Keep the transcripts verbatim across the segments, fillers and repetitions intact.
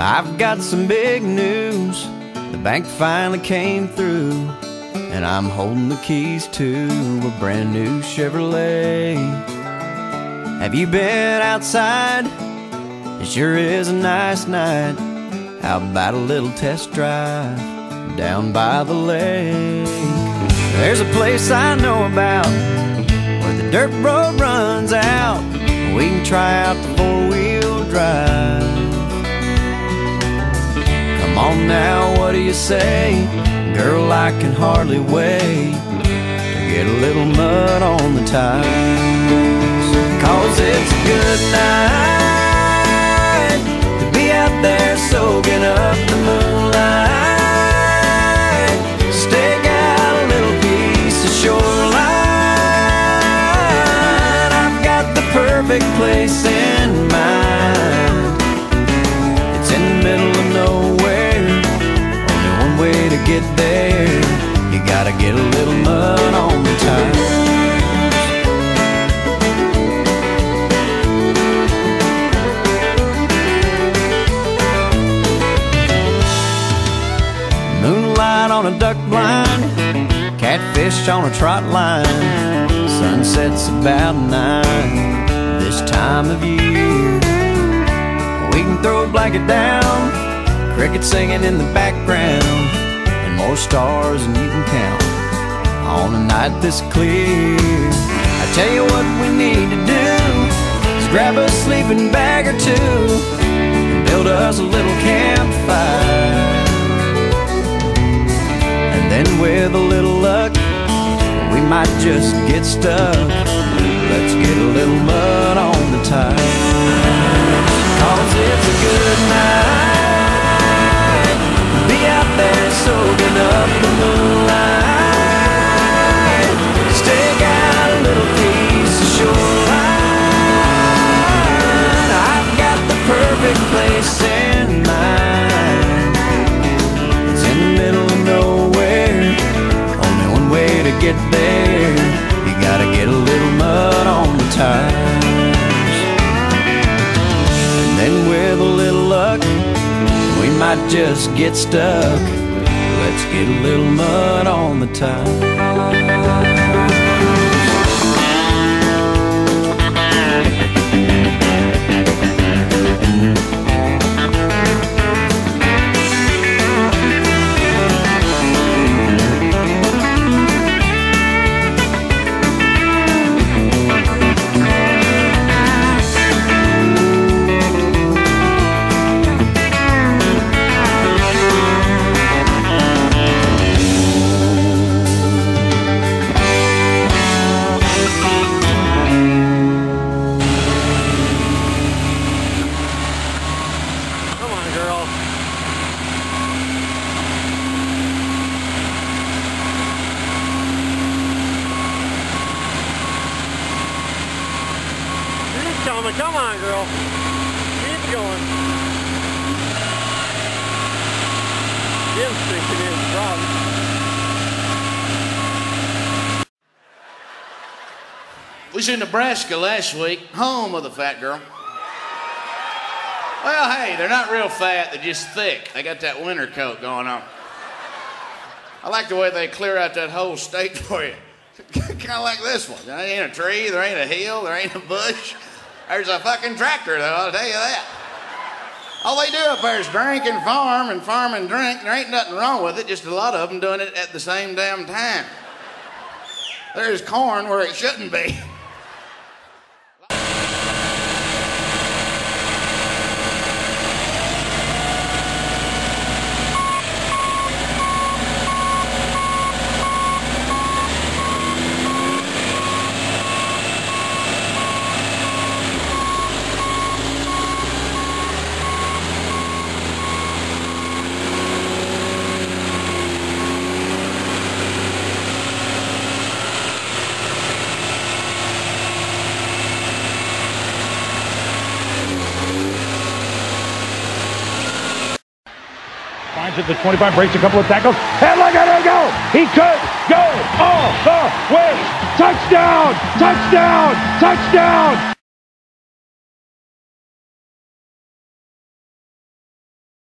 I've got some big news. The bank finally came through, and I'm holding the keys to a brand new Chevrolet. Have you been outside? It sure is a nice night. How about a little test drive down by the lake? There's a place I know about where the dirt road runs out. We can try out the four-wheel drive. Come on now, what do you say? Girl, I can hardly wait to get a little mud on the tires. Cause it's a good night to be out there soaking up the moonlight. Stake out a little piece of shoreline. I've got the perfect place in mind. It's in the middle of nowhere. Only one way to get there. You gotta get a little mud on the tires. Moonlight on a duck blind, catfish on a trot line. Sunset's about nine this time of year. We can throw a blanket down, crickets singing in the background, and more stars than you can count on a night this clear. I tell you what we need to do is grab a sleeping bag or two and build us a little campfire. And then with a little luck, we might just get stuck. Let's get a little mud on the tires. Cause it's a good night to be out there soaking up the moonlight. Stake out a little piece of shoreline. I've got the perfect place in mind. It's in the middle of nowhere. Only one way to get there. You gotta get a little mud on the tires. And then with a little luck, we might just get stuck. Let's get a little mud on the tires. Come on, girl. Keep going. Jim's fixing his problem. We was in Nebraska last week, home of the fat girl. Well, hey, they're not real fat, they're just thick. They got that winter coat going on. I like the way they clear out that whole state for you. Kind of like this one. There ain't a tree, there ain't a hill, there ain't a bush. There's a fucking tractor, though, I'll tell you that. All they do up there is drink and farm and farm and drink. There ain't nothing wrong with it, just a lot of them doing it at the same damn time. There's corn where it shouldn't be. Finds it to twenty-five, breaks a couple of tackles, and look at him go! He could go all the way! Touchdown! Touchdown! Touchdown!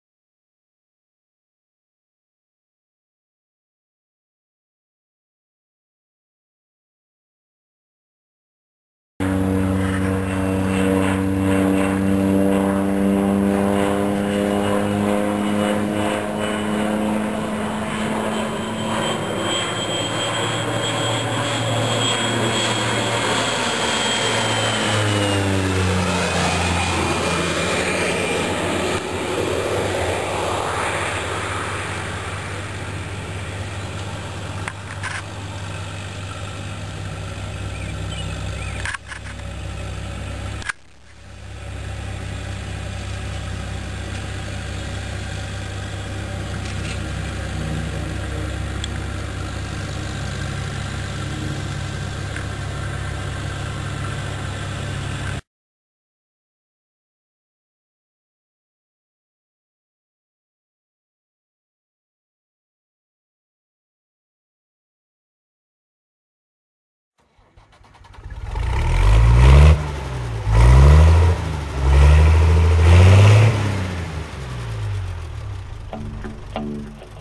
out.